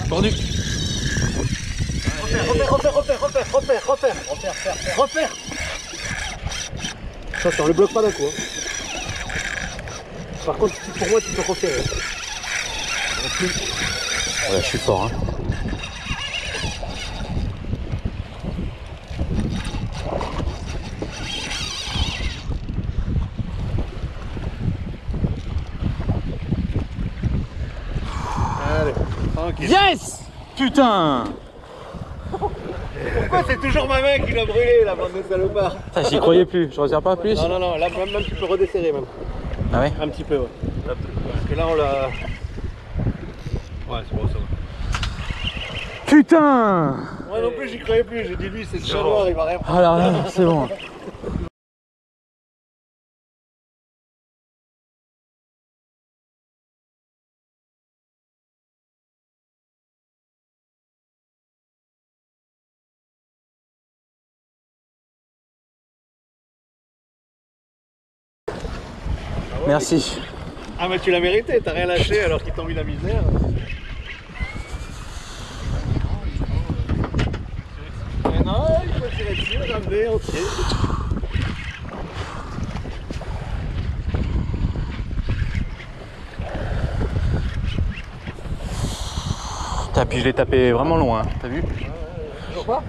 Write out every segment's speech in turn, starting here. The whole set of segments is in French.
Tendu. Repère. Attention, le bloque pas d'un coup. Hein. Par contre, pour moi, tu peux repérer. Ouais, je suis fort. Hein. Allez, tranquille. Yes! Putain! Pourquoi c'est toujours ma main qui l'a brûlé, la bande de salopards? J'y croyais plus, je resserre pas plus. Non, là même tu peux redesserrer même. Ah ouais? Un petit peu, ouais. Parce que là on l'a... Ouais, c'est bon, ça va. Putain! Moi non plus j'y croyais plus, j'ai dit lui c'est chat noir, il va rien prendre. Ah là, c'est bon. Merci. Ah mais tu l'as mérité, t'as rien lâché alors qu'ils t'ont mis la misère. Mais non, il faut tirer dessus, ramener entier. Putain, puis je l'ai tapé vraiment loin, t'as vu? Toujours pas?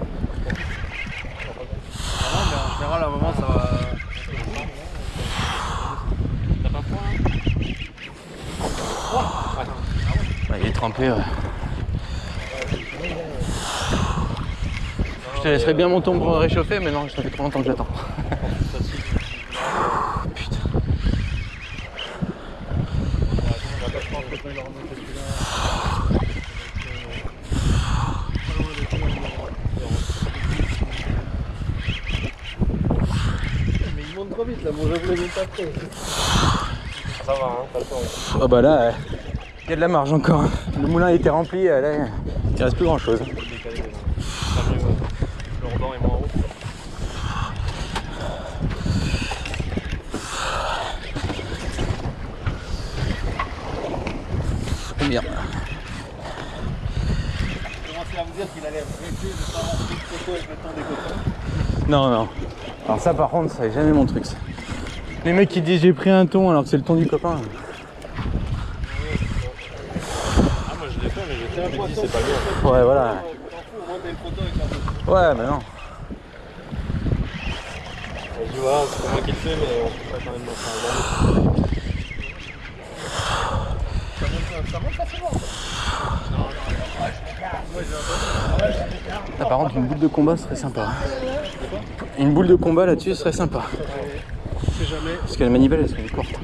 Ah non, mais en général à un moment ça va... T'as pas froid hein? Ouais, il est trempé. Ouais. Je te laisserai bien mon ton pour réchauffer, mais non, ça fait trop longtemps que j'attends. Putain. Mais il monte trop vite là, mon javelot n'est pas prêt. Ça va, hein, pas le temps. Ah bah là, il y a de la marge encore. Hein. Le moulin a été rempli, là, il reste plus grand chose. Le rebord est moins haut. C'est bien. Je commençais à me dire qu'il allait arrêter de pas avoir pris de photo avec le temps des copains. Non, non. Alors ça par contre, c'est jamais mon truc ça. Les mecs qui disent j'ai pris un ton alors que c'est le ton du copain. Ah moi je l'ai fait mais j'étais un poisson. C'est pas bien. Ouais voilà. T'en fous, au moins t'as une photo avec la photo. Ouais mais non. Je vois, c'est pas moi qui le fais mais on peut pas quand même m'en faire un. Ça monte facilement. Ah, par contre une boule de combat serait sympa. Une boule de combat là-dessus serait sympa. Je sais jamais. Parce que la manivelle elle serait courte.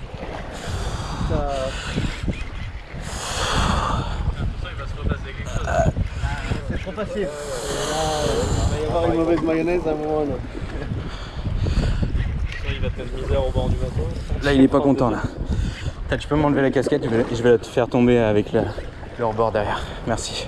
C'est trop facile. Il va y avoir une mauvaise mayonnaise à un moment. Là. Il va te mettre misère au bord du bateau. Là il est pas content là. Tu peux m'enlever la casquette, je vais la te faire tomber avec le rebord derrière. Merci.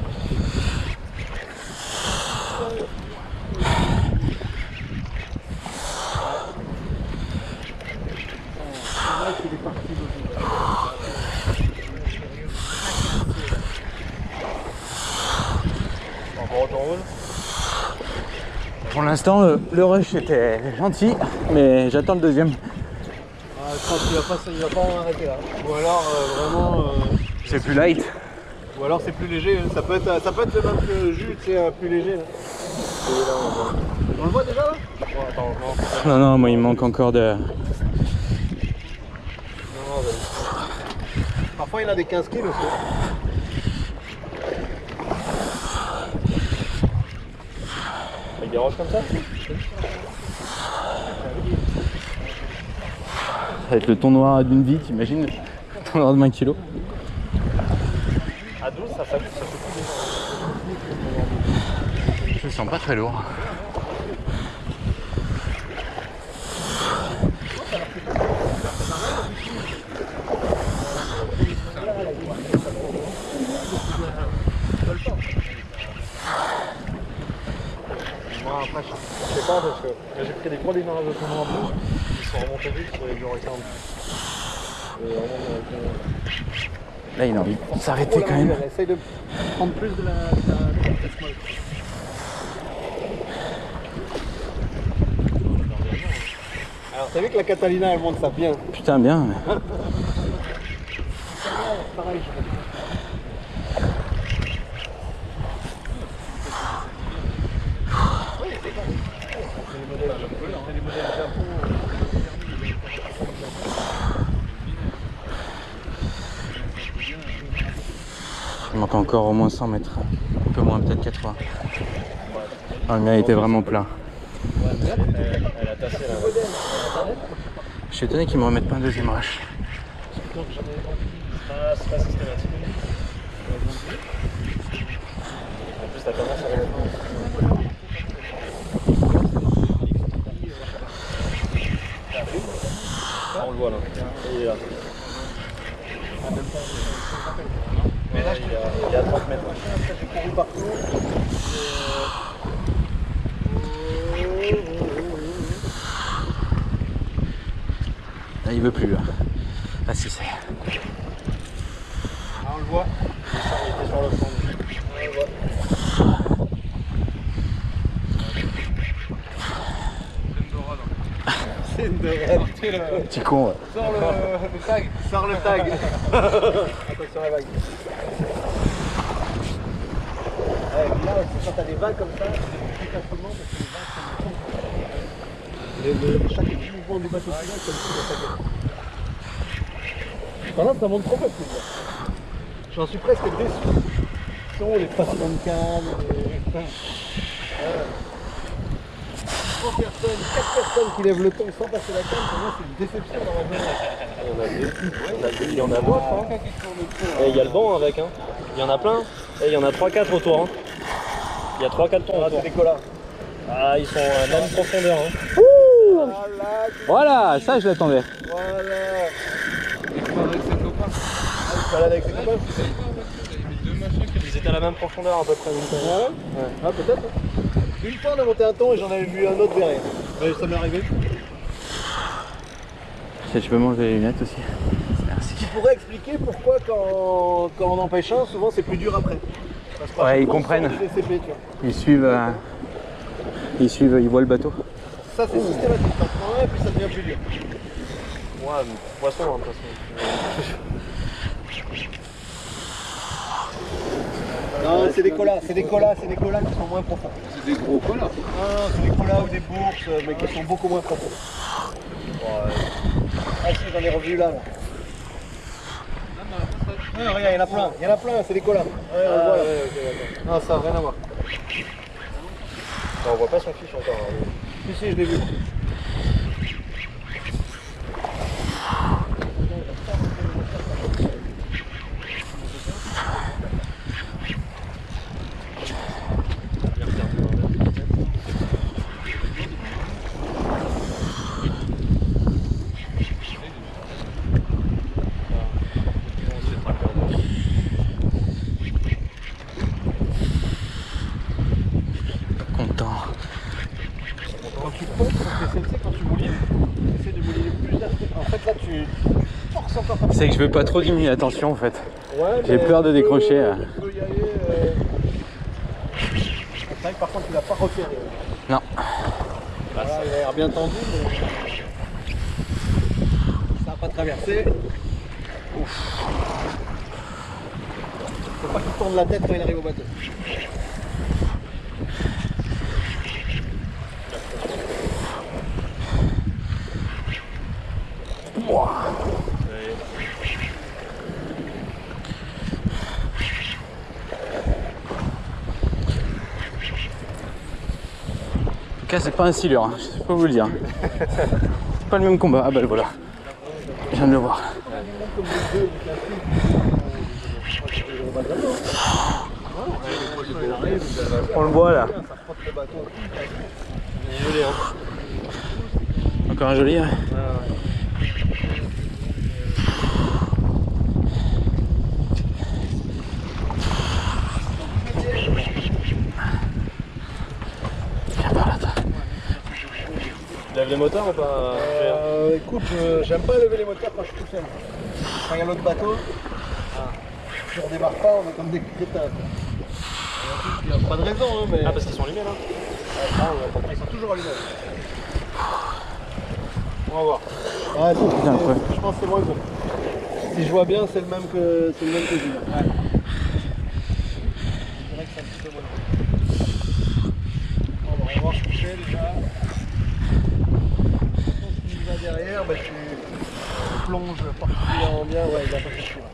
Pour l'instant, le rush était gentil, mais j'attends le deuxième. Je pense qu'il va pas en arrêter là. Ou alors vraiment. C'est plus light. Ou alors c'est plus léger. Ça peut être le même que le jus, tu sais, plus léger. Là. On le voit déjà là? Oh, attends, non. Non, moi il me manque encore de. Non, parfois il a des 15 kilos aussi. Avec des roches comme ça? Ça va être le ton noir d'une vie, t'imagines? Le ton noir de 20 kg. À 12, ça fait plus Je le sens pas très lourd. Moi après je sais pas parce que j'ai pris des gros démarrages de tournoi en plus. Ils sont remontés vite sur les jours 40. Là, il a envie de s'arrêter quand même. Elle essaye de prendre plus de la vitesse molle. Alors, t'as vu que la Catalina, elle monte ça bien. Putain, bien. Pareil, Il manque encore au moins 100 mètres. Un peu moins, peut-être 80. Ah, le mien était vraiment plein. Elle a tassé là. Je suis étonné qu'ils me remettent pas un deuxième rush. C'est pas systématique. En plus, t'as commencé à remettre. On le voit là. Il est là. Mais là, il est à 30 mètres. j'ai couru partout. Là, il veut plus. Là. Ah si, c'est. Ah, on le voit. Il était sur le fond. On le voit. C'est une dorade. Petit con, ouais. Sors le tag. Sors le tag. Attention à la vague. Là, quand t'as des vagues comme ça, c'est plus facilement parce que les vagues sont chaque mouvement du bateau suivant comme si ça s'appelle. Pendant ça monte trop facile. J'en suis presque déçu. Sont les passements de canne, les... 4 personnes qui lèvent le ton sans passer la canne, pour moi c'est une déception dans ma journée. Il y en a d'autres. Hein. Et il y a le banc avec. Hein. Il y en a plein. Et il y en a 3-4 autour. Hein. Il y a 3-4 tons autour. C'est des collards. Ah, ils sont à la même profondeur. Hein. Voilà, ça je l'attendais. Voilà. Tu vas aller avec ses copains. Ils étaient à la même profondeur à peu près. Ah ouais, ah, peut-être. Une fois on a monté un ton et j'en avais vu un autre derrière. Mais ça m'est arrivé. Tu peux m'enlever les lunettes aussi. Merci. Tu pourrais expliquer pourquoi quand on en pêche un, souvent c'est plus dur après. Ouais, ils comprennent. CP, tu vois. Ils suivent, ils voient le bateau. Ça c'est systématique. T'en prends un et puis ça devient plus dur. Ouais, poisson, hein, de toute façon. Non, c'est des colas, qui sont moins profonds. C'est des gros colas. Non, c'est des colas ou des bourses, mais qui sont beaucoup moins profonds. Ah si, j'en ai revu là. Ah, regarde, il y en a plein, c'est des colas. Ouais, on le voit là. Non, ça n'a rien à voir. On voit pas son fiche encore. Hein. Si, je l'ai vu. C'est que je veux pas trop diminuer la tension en fait. Ouais, j'ai peur de décrocher. Tu peux y aller. C'est vrai que par contre tu l'as pas repéré. Non. Voilà, il a l'air bien tendu, mais ça n'a pas traversé. Ouf. Faut pas qu'il tourne la tête quand il arrive au bateau. Wow. En tout cas, c'est pas un sealer, hein. Je peux vous le dire. C'est pas le même combat. Ah bah voilà. Je viens de le voir. On le voit là. Encore un joli. Ouais. Lève les moteurs ou pas? Écoute, j'aime pas lever les moteurs quand je suis tout seul. Quand il y a l'autre bateau. Ah. Si on démarre pas, on est comme des crétins. Il n'y a pas de raison, hein, mais. Ah, parce qu'ils sont allumés là? Ils sont toujours allumés. On va voir. Ah, je pense que c'est moins gros. Si je vois bien, c'est le même que Julien. Ouais. Je dirais que c'est un petit peu moins gros. On va voir ce que j'ai déjà. Ce qui va derrière, bah, tu plonges particulièrement bien. Ouais, il a pas fait chaud.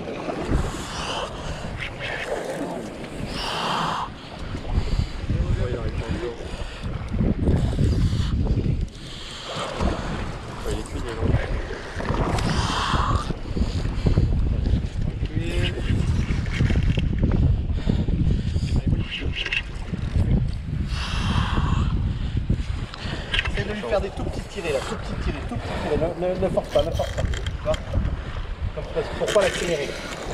Essaye de lui faire des tout petits tirés là, tout petits tirés. Ne force pas, Tu vois, comme pour pas l'accélérer.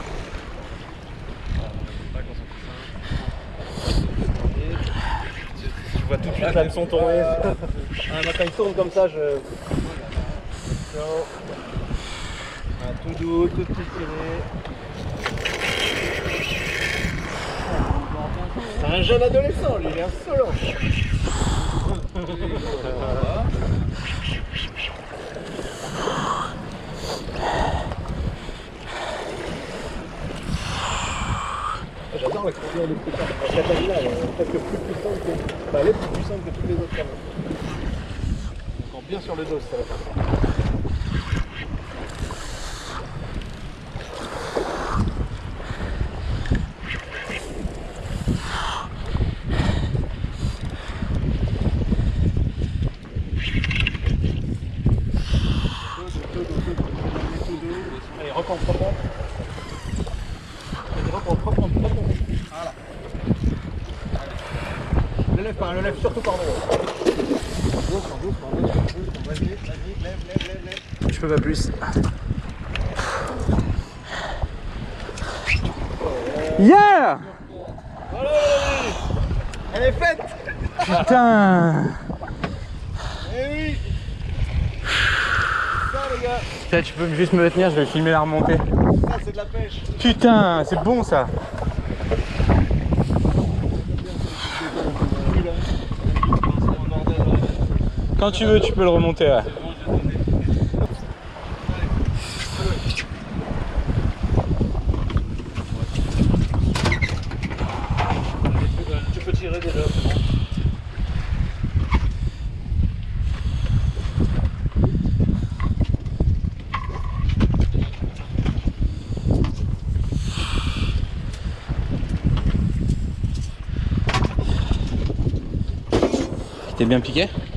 Tu vois tout de suite l'hameçon tourner. Quand il tourne comme ça, tout doux, tout petit tiré. C'est un jeune adolescent, lui, il est insolent. Voilà. J'adore la conduire de ce cas. La Catalina, elle est presque plus puissante que. Enfin, elle est plus puissante que toutes les autres camions. Encore bien sur le dos, ça va faire. Allez, reprends. Voilà. Le lève surtout par devant. Doucement. Vas-y, lève. Je peux pas plus. Yeah! Voilà, elle est faite. Putain! Eh oui. Ça les gars, Putain, tu peux juste me tenir, je vais filmer la remontée. ça c'est de la pêche. Putain, c'est bon ça! Quand tu veux, tu peux le remonter. Ouais. Tu peux tirer déjà, c'est bon. T'es bien piqué?